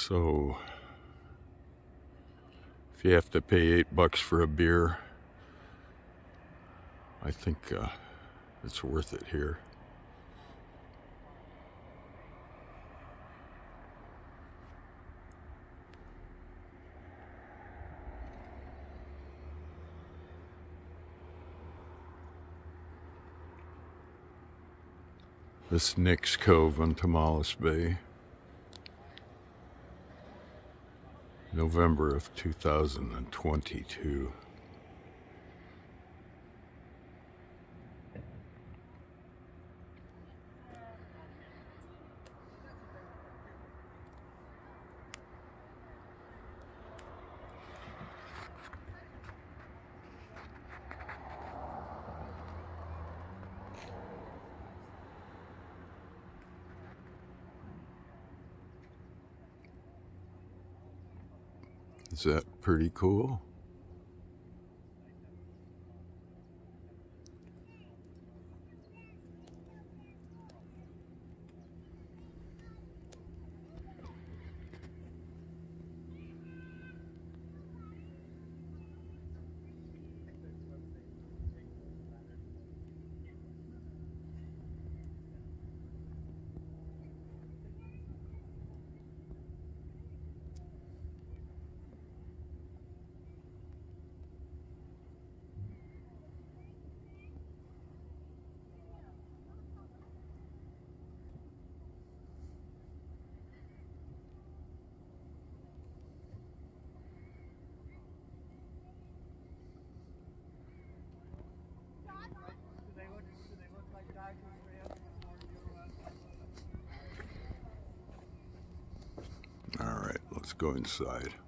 So if you have to pay $8 for a beer, I think it's worth it here. This Nick's Cove on Tomales Bay, November of 2022. Is that pretty cool? All right, let's go inside.